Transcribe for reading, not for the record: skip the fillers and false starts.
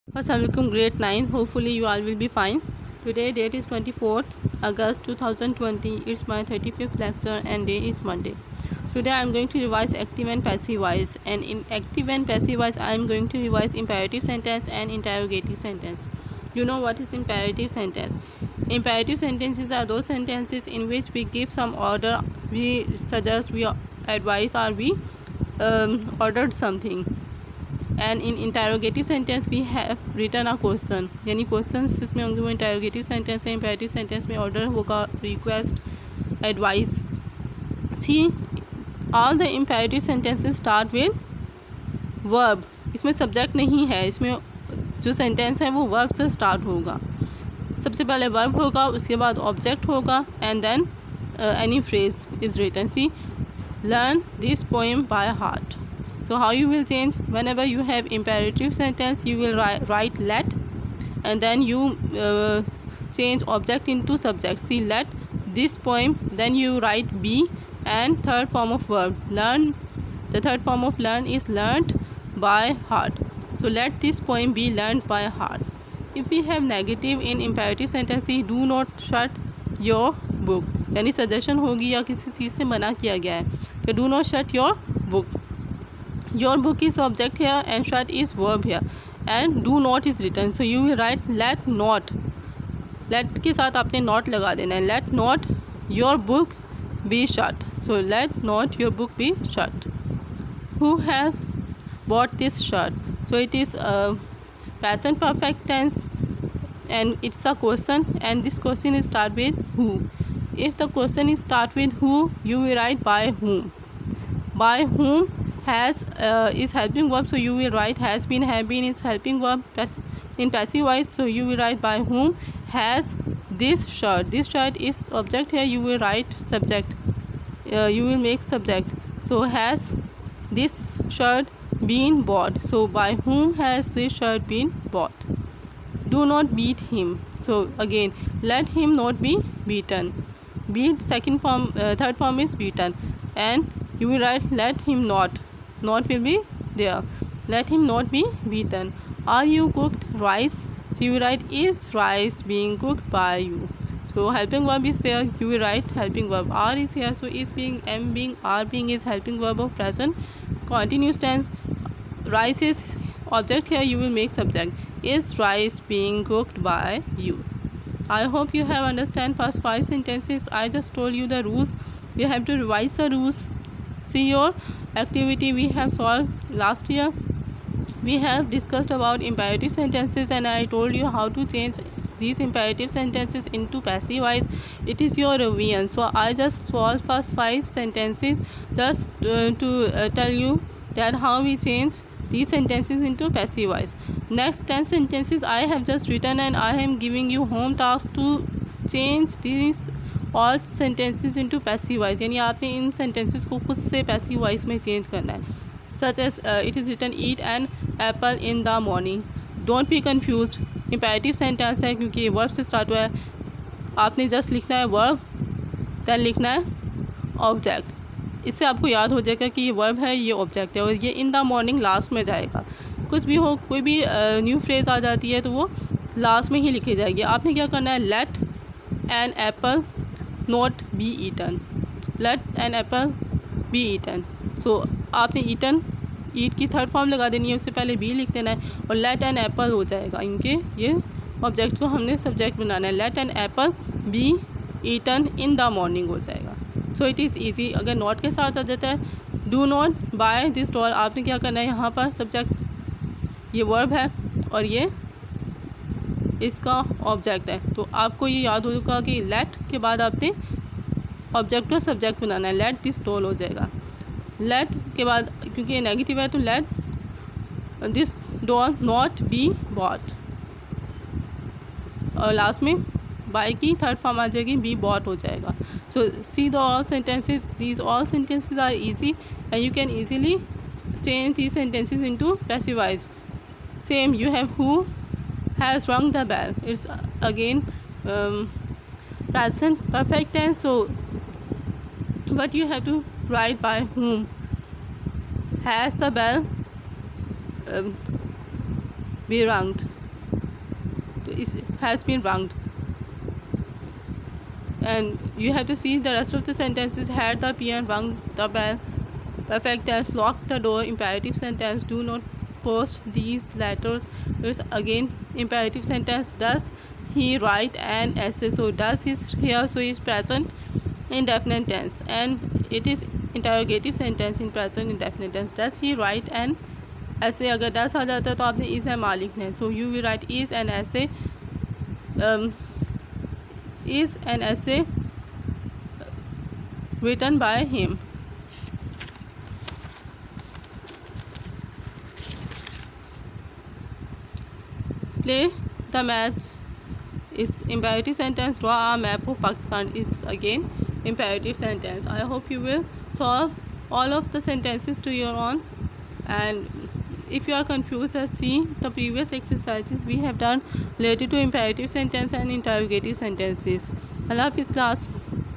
Assalamualaikum grade 9. Hopefully you all will be fine. Today date is 24th August 2020. It's my 35th lecture and day is Monday. Today I am going to revise active and passive voice, and in active and passive voice I am going to revise imperative sentence and interrogative sentence. You know what is imperative sentence? Imperative sentences are those sentences in which we give some order, we suggest, we advise, or we ordered something. And in interrogative sentence we have written a question, यानी questions जिसमें होंगे वो interrogative sentence है। Imperative sentence में order होगा, request, advice. See all the imperative sentences start with verb. इसमें subject नहीं है, इसमें जो सेंटेंस है वो वर्ब से स्टार्ट होगा। सबसे पहले वर्ब होगा, उसके बाद ऑब्जेक्ट होगा, and then any phrase is written. See learn this poem by heart. So how you will change? Whenever you have imperative sentence, you will write let, and then you change object into subject. See, let this poem, then you write be, and third form of verb learn. The third form of learn is learnt by heart. So let this poem be learned by heart. If we have negative in imperative sentence, do not shut your book, यानी suggestion होगी या किसी चीज़ से मना किया गया है, तो do not shut your book. Your book is object here and shut is verb here, and do not is written. So you will write let not. Let के साथ आपने not लगा देना है. Let not your book be shut. So let not your book be shut. Who has bought this shirt? So it is present perfect tense, and it's a question, and this question is start with who. If the question is start with who, you will write by whom. By whom has is helping verb, so you will write has been. Have been is helping verb in passive voice, so you will write by whom has this shirt. This shirt is object here, you will write subject. You will make subject. So has this shirt been bought? So by whom has this shirt been bought? Do not beat him. So again, let him not be beaten. Beat second form, third form is beaten, and you will write let him not. Not will be there. Let him not be beaten. Are you cooked rice? So you will write is rice being cooked by you. So helping verb is there, you will write helping verb. Are is here, so is being, am being, are being is helping verb of present continuous tense. Rice is object here, you will make subject. Is rice being cooked by you? I hope you have understand first 5 sentences. I just told you the rules. You have to revise the rules. See your activity we have solved last year. We have discussed about imperative sentences, and I told you how to change these imperative sentences into passive voice. It is your revision, so I just solved first 5 sentences just to tell you that how we change these sentences into passive voice. Next 10 sentences I have just written, and I am giving you home task to change these all sentences into passive voice, यानी आपने इन sentences को खुद से passive voice में change करना है. Such as it is written eat an apple in the morning. Don't be confused, imperative sentence है क्योंकि ये वर्ब से स्टार्ट हुआ है. आपने जस्ट लिखना है वर्ब, देन लिखना है ऑब्जेक्ट. इससे आपको याद हो जाएगा कि ये वर्ब है, ये ऑब्जेक्ट है, और ये इन द मॉर्निंग लास्ट में जाएगा. कुछ भी हो, कोई भी न्यू फ्रेज आ जाती है तो वो लास्ट में ही लिखी जाएगी. आपने क्या करना है, let an apple not be eaten. Let an apple be eaten. So आपने eaten, eat की थर्ड फॉर्म लगा देनी है, उससे पहले be लिख देना है और let an apple हो जाएगा. इनके ये ऑब्जेक्ट को हमने सब्जेक्ट बनाना है. let an apple be eaten in the morning हो जाएगा. So it is easy. अगर not के साथ आ जाता है do not buy this doll, आपने क्या करना है, यहाँ पर सब्जेक्ट ये वर्ब है और ये इसका ऑब्जेक्ट है. तो आपको ये याद होगा कि लेट के बाद आपने ऑब्जेक्ट को सब्जेक्ट बनाना है. लेट दिस डॉल हो जाएगा. लेट के बाद क्योंकि ये नेगेटिव है तो let this doll not be bought, और लास्ट में बाय की थर्ड फॉर्म आ जाएगी, बी बॉट हो जाएगा. So see the all sentences, these all sentences are easy and you can easily change these sentences into passive voice. Same you have who has rung the bell. It's again present perfect tense, so what you have to write by whom. Has the bell be rung? has been wronged. And you have to see the rest of the sentences. Had the piano rung the bell. Perfect tense, lock the door. Imperative sentence, do not post these letters. It's again imperative sentence. Does he write an essay? So does his here, so is present indefinite tense, and it is interrogative sentence in present indefinite tense. Does he write an essay? अगर does आ जाता है तो आपने is है मालिक ने, so you will write is an essay written by him. Play the match is imperative sentence. Draw a map of Pakistan is again imperative sentence. I hope you will solve all of the sentences to your own, and if you are confused, just see the previous exercises we have done related to imperative sentence and interrogative sentences. Allah Hafiz class.